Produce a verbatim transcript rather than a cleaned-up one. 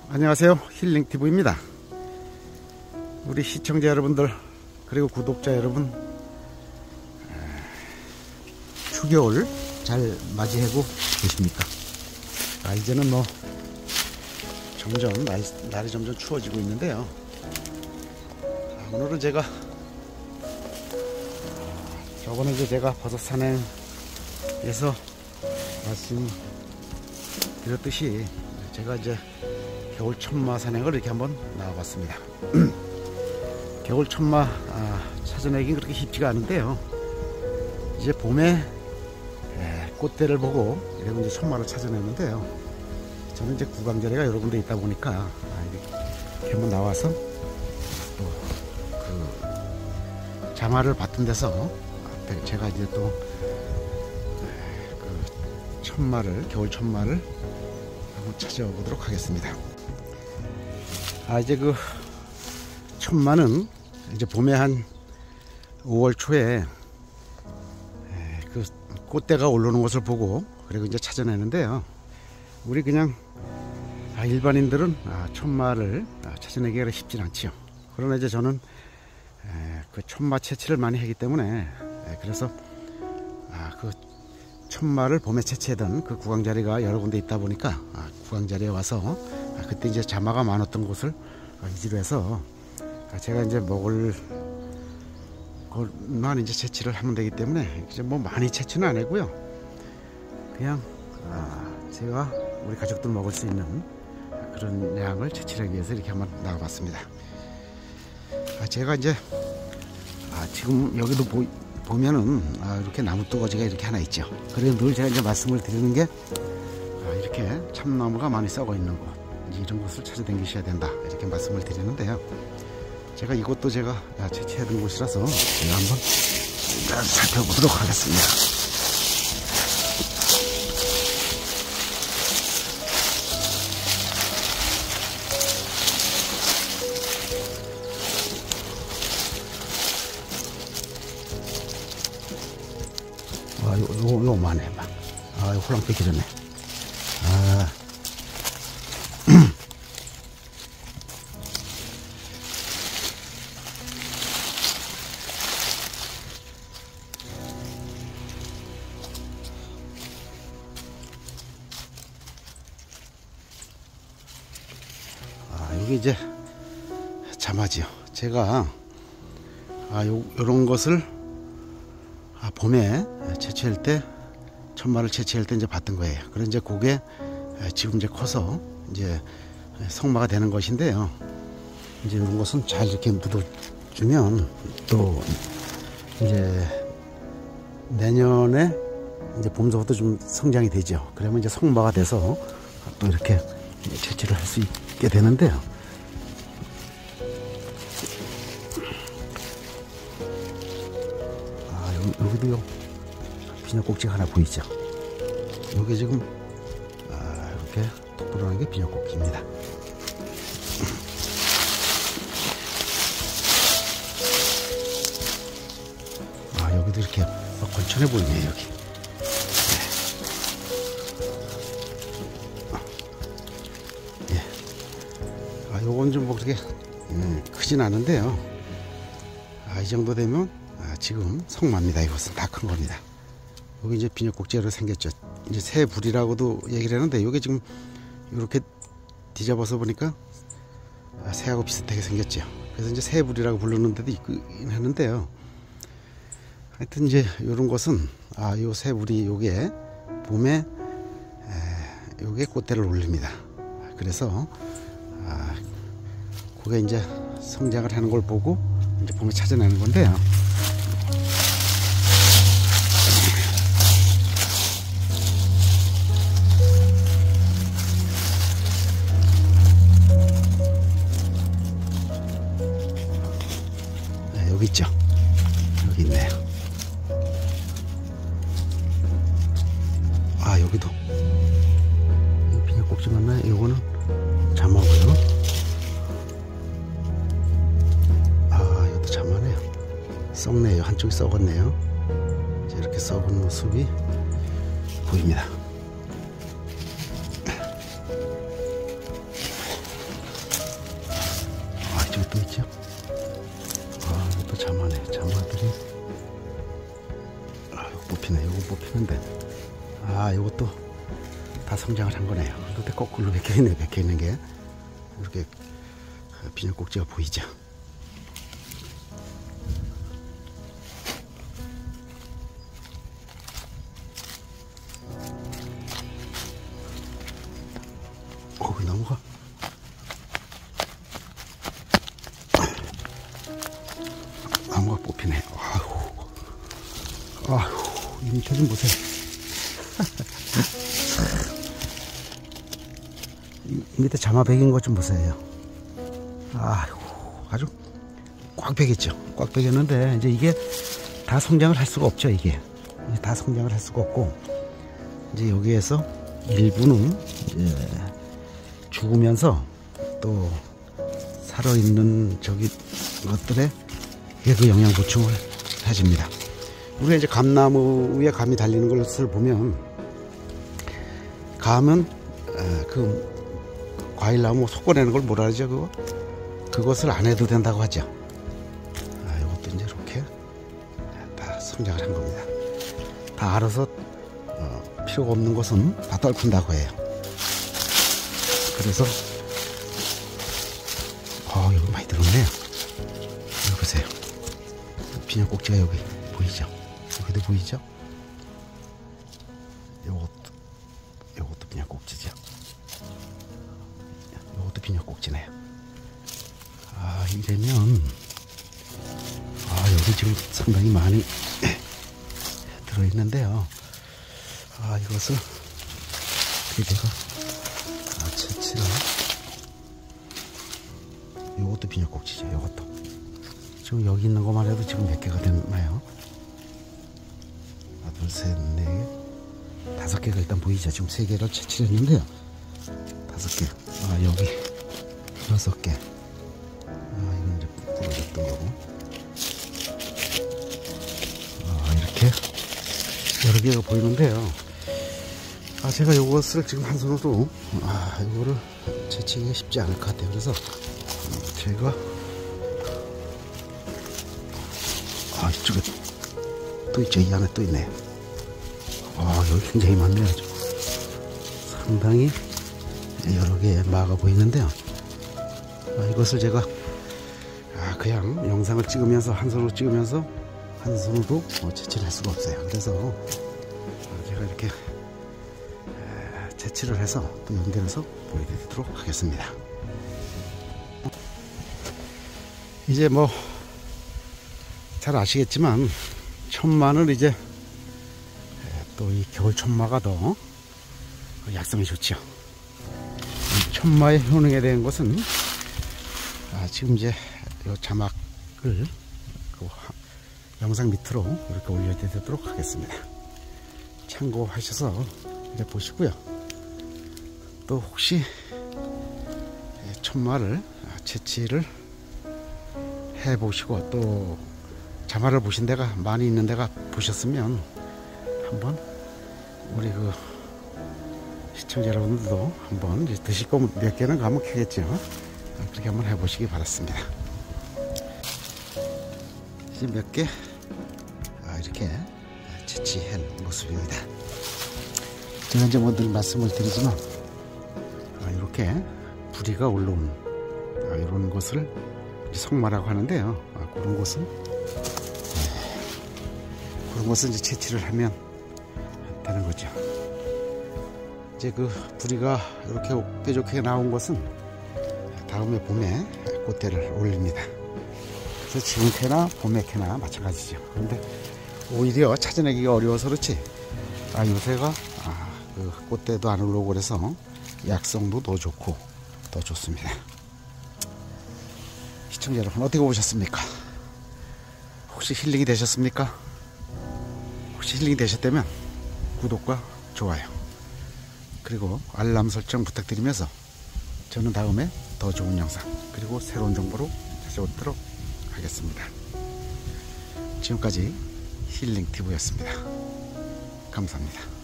안녕하세요, 힐링티브입니다. 우리 시청자 여러분들 그리고 구독자 여러분, 추겨울 잘 맞이하고 계십니까? 아, 이제는 뭐 점점 날이, 날이 점점 추워지고 있는데요. 아, 오늘은 제가 아, 저번에 이제 제가 버섯 산행에서 말씀드렸듯이 제가 이제 겨울 천마 산행을 이렇게 한번 나와봤습니다. 겨울 천마 아, 찾아내긴 그렇게 쉽지가 않은데요. 이제 봄에 예, 꽃대를 보고 그리고 이제 천마를 찾아내는데요. 저는 이제 구강자리가 여러 군데 있다 보니까 아, 이렇게 한번 나와서 또 그 자마를 받던 데서 제가 이제 또 그 천마를 겨울 천마를 한번 찾아보도록 하겠습니다. 아, 이제 그 천마는 이제 봄에 한 오월 초에 그 꽃대가 올라오는 것을 보고 그리고 이제 찾아내는데요. 우리 그냥 아, 일반인들은 아, 천마를 아, 찾아내기가 쉽진 않지요. 그러나 이제 저는 에, 그 천마 채취를 많이 하기 때문에 에, 그래서 아, 그 천마를 봄에 채취하던 그 구강자리가 여러 군데 있다 보니까 아, 구강자리에 와서 아, 그때 이제 자마가 많았던 곳을 아, 위주로 해서 아, 제가 이제 먹을 것만 이제 채취를 하면 되기 때문에 이제 뭐 많이 채취는 안 하고요. 그냥 아, 제가 우리 가족들 먹을 수 있는 그런 양을 채취를 하기 위해서 이렇게 한번 나가봤습니다. 아, 제가 이제 아, 지금 여기도 보, 보면은 아, 이렇게 나무 뚜거지가 이렇게 하나 있죠. 그래서 늘 제가 이제 말씀을 드리는 게 아, 이렇게 참나무가 많이 썩어 있는 곳, 이제 이런 곳을 찾아다니셔야 된다 이렇게 말씀을 드리는데요. 제가 이것도 제가 채취하던 곳이라서 제가 한번 살펴보도록 하겠습니다. 아, 요, 요, 요만해 봐. 아, 요 홀랑 뺏기졌네. 아. 이게 이제 자마지요. 제가 아, 요, 요런 것을 아, 봄에 채취할 때 천마를 채취할 때 이제 봤던 거예요. 그래 이제 그게 지금 이제 커서 이제 성마가 되는 것인데요. 이제 이런 것은 잘 이렇게 묻어주면 또 이제 내년에 이제 봄서부터 좀 성장이 되죠. 그러면 이제 성마가 돼서 또 이렇게 채취를 할 수 있게 되는데요. 아, 여기, 여기도요 비녀꼭지가 하나 보이죠. 여기 지금 아, 이렇게 톡 들어가는 게 비녀꼭지입니다. 아, 여기도 이렇게 걸쳐내 보이네요. 여기 요건 좀 뭐 그렇게 음, 크진 않은데요. 아, 이 정도 되면 아, 지금 성마입니다. 이것은 다 큰 겁니다. 여기 이제 비녀꼭지로 생겼죠. 이제 새불이라고도 얘기를 하는데 이게 지금 이렇게 뒤잡아서 보니까 아, 새하고 비슷하게 생겼죠. 그래서 이제 새불이라고 부르는 데도 있긴 하는데요. 하여튼 이제 이런 것은 아, 요 새불이 요게 봄에 에, 요게 꽃대를 올립니다. 그래서 아, 그게 이제 성장을 하는 걸 보고 이제 봄에 찾아내는 건데요. 네, 여기 있죠. 여기 있네요. 아, 여기도 이 비녀꼭지 맞나요? 이거는 자마고요. 썩네요. 한쪽이 썩었네요. 이렇게 썩은 모습이 보입니다. 자마들이 아, 이거 뽑히네. 이거 뽑히는데 아 이것도 다 성장을 한 거네요. 근데 거꾸로 박혀 있네. 박혀 있는 게 이렇게 비닐 꼭지가 보이죠. 거기 나무가 나무가 뽑히네. 아휴, 아휴, 이 밑에 좀 보세요. 이 밑에 자마 베긴 것 좀 보세요. 아휴, 아주 꽉 베겠죠. 꽉 베겼는데 이제 이게 다 성장을 할 수가 없죠. 이게 이제 다 성장을 할 수가 없고 이제 여기에서 일부는 이제 죽으면서 또 살아있는 저기 것들에 그 영양 보충을 해줍니다. 우리가 이제 감나무 위에 감이 달리는 것을 보면 감은 그 과일나무 솎아내는 걸 뭐라 하죠? 그거? 그것을 안 해도 된다고 하죠. 아, 이것도 이제 이렇게 다 성장을 한 겁니다. 다 알아서 어, 필요가 없는 것은 다 떨군다고 해요. 그래서 어 여기 많이 들었네요. 여기 보세요. 비닐 꼭지가 여기 보이죠? 여기도 보이죠? 요것도 요것도 비닐 꼭지죠. 요것도 비닐 꼭지네요. 아 이러면 아 여기 지금 상당히 많이 들어있는데요. 아 이것을 어떻게 제가 아 채취를 요것도 비닐 꼭지죠. 요것도 지금 여기 있는 것만 해도 지금 몇 개가 됐나요? 하나 둘 셋 넷 다섯 개가 일단 보이죠. 지금 세 개를 채취를 했는데요. 다섯 개. 아 여기 여섯 개. 아 이건 이제 부러졌던 거고. 아 이렇게 여러 개가 보이는데요. 아 제가 이것을 지금 한 손으로 아 이거를 채취하기가 쉽지 않을 것 같아요. 그래서 제가 아 이쪽에 또 있죠. 이 안에 또 있네. 아 여기 굉장히 많네요. 상당히 여러 개의 마가 보이는데요. 아, 이것을 제가 아, 그냥 영상을 찍으면서 한 손으로 찍으면서 한 손으로 뭐 채취를 할 수가 없어요. 그래서 아, 제가 이렇게 에, 채취를 해서 또 연결해서 보여드리도록 하겠습니다. 이제 뭐 잘 아시겠지만 천마는 이제 또 이 겨울 천마가 더 약성이 좋죠. 이 천마의 효능에 대한 것은 아 지금 이제 이 자막을 그 영상 밑으로 이렇게 올려드리도록 하겠습니다. 참고하셔서 이제 보시고요. 또 혹시 천마를 채취를 해 보시고 또 자마를 보신 데가 많이 있는 데가 보셨으면 한번 우리 그 시청자 여러분들도 한번 이제 드실 거 몇 개는 가면 캐겠죠. 그렇게 한번 해보시기 바랍니다. 이제 몇 개 아, 이렇게 채취한 모습입니다. 제가 이제 뭐 늘 말씀을 드리지만 아, 이렇게 부리가 올라온 아, 이런 것을 성마라고 하는데요. 아, 그런 것은 네, 그런 것은 이제 채취를 하면 되는 거죠. 이제 그 부리가 이렇게 뾰족하게 나온 것은 다음에 봄에 꽃대를 올립니다. 그래서 지금 캐나 봄에 캐나 마찬가지죠. 그런데 오히려 찾아내기가 어려워서 그렇지 아, 요새가 아, 그 꽃대도 안 올라오고 그래서 약성도 더 좋고 더 좋습니다. 시청자 여러분 어떻게 보셨습니까? 혹시 힐링이 되셨습니까? 혹시 힐링이 되셨다면 구독과 좋아요 그리고 알람 설정 부탁드리면서 저는 다음에 더 좋은 영상 그리고 새로운 정보로 찾아오도록 하겠습니다. 지금까지 힐링티브였습니다. 감사합니다.